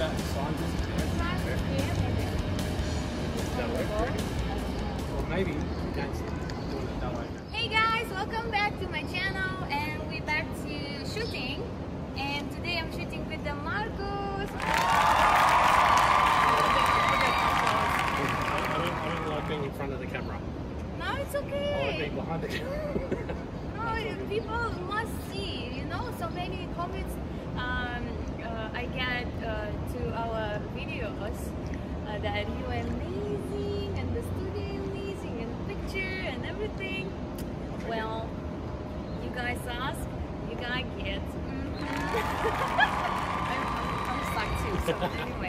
that sign disappear? That work? Or maybe that's doing it that way. Hey guys, welcome back to my channel, and we're back to shooting. And today I'm shooting with the Marcos. I don't like being in front of the camera. No, it's I like okay. being behind the camera. No, people must see, you know, so many comments I get to our videos that you are amazing and the studio amazing and picture and everything. Well, you guys ask, you guys get. I'm stuck too, so anyway.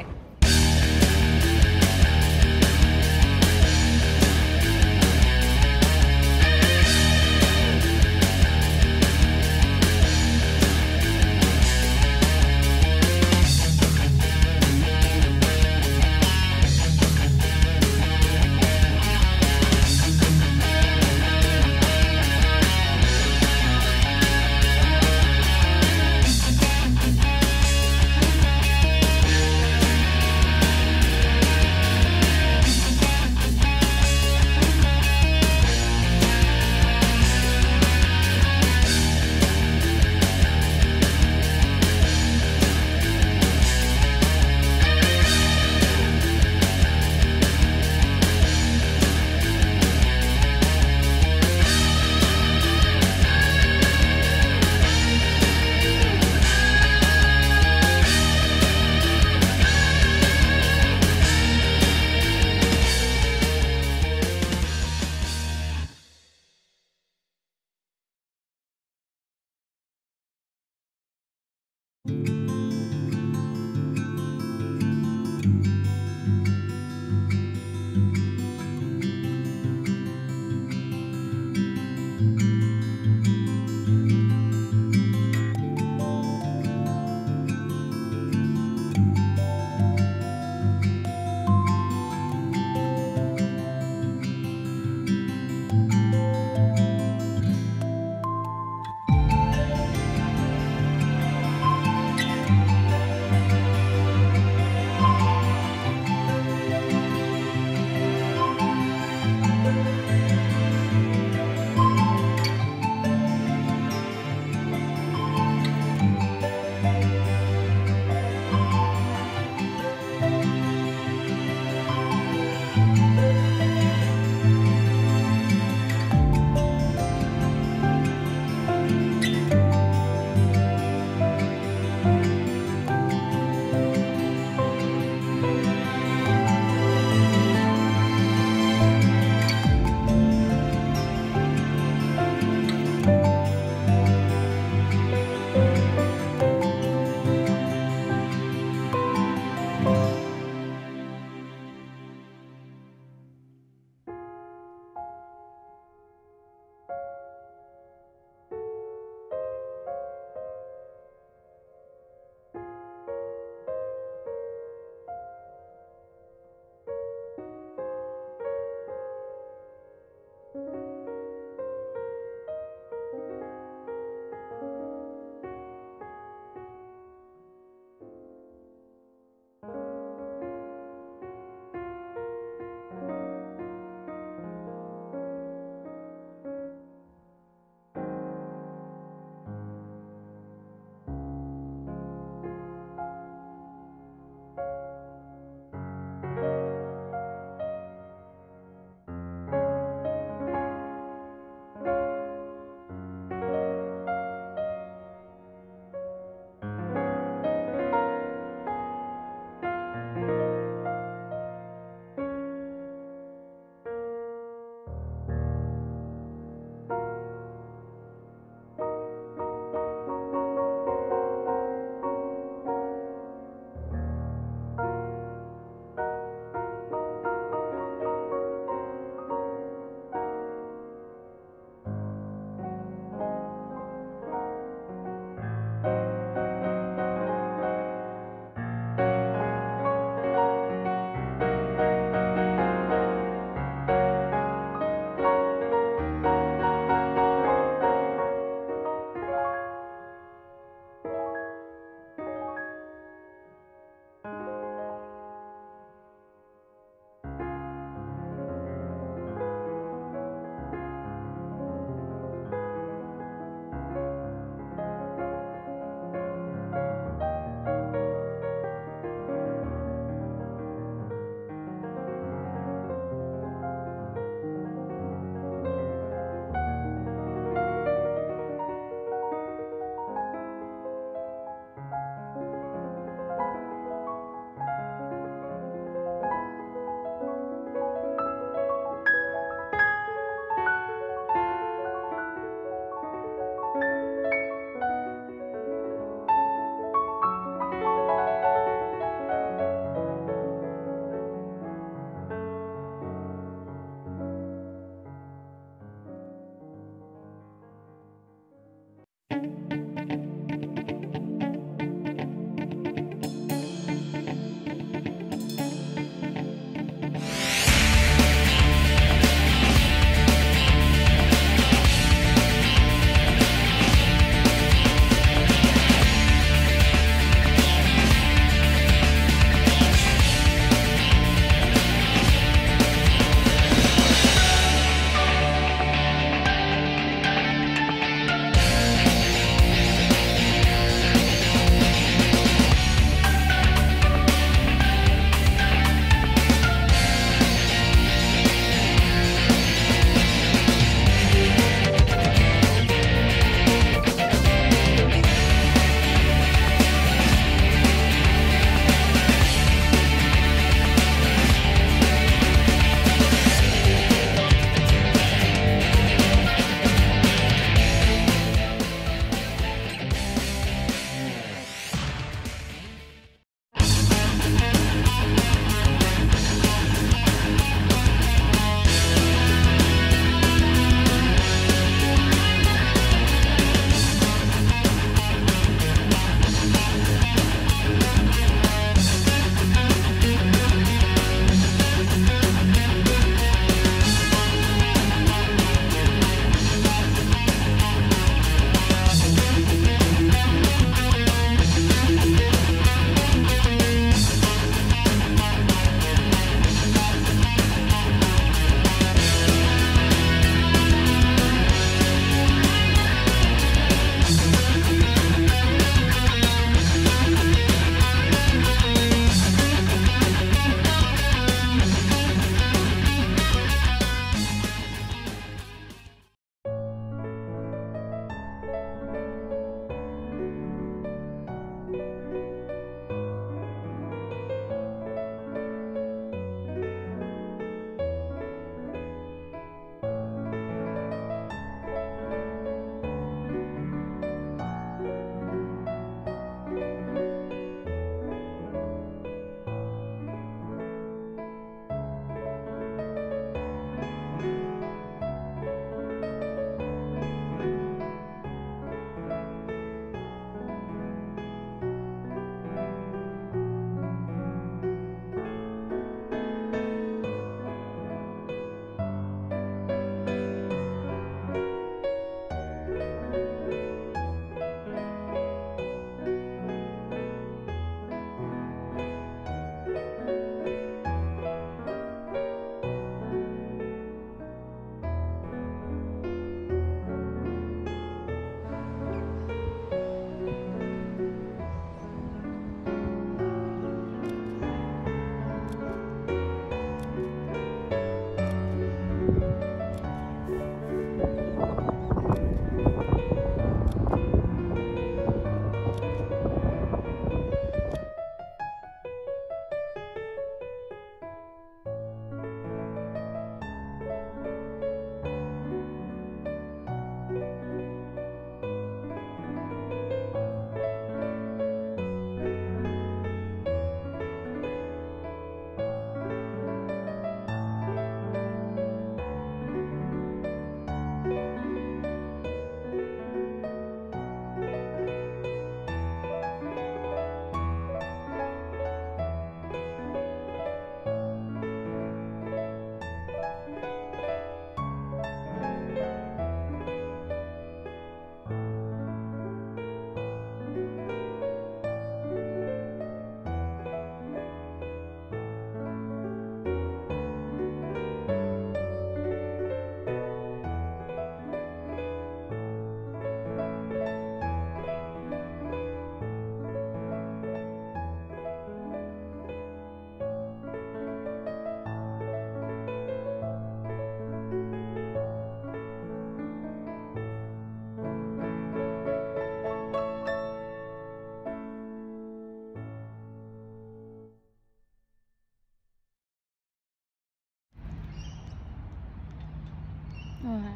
Wow.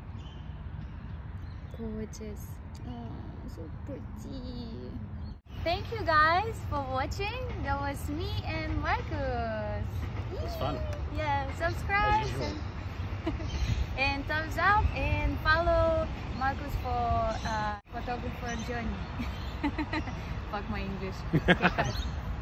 Gorgeous. Oh, so pretty. Thank you guys for watching. That was me and Marcus. It's fun. Yeah, subscribe and thumbs up and follow Marcus for photographer journey. Fuck my English.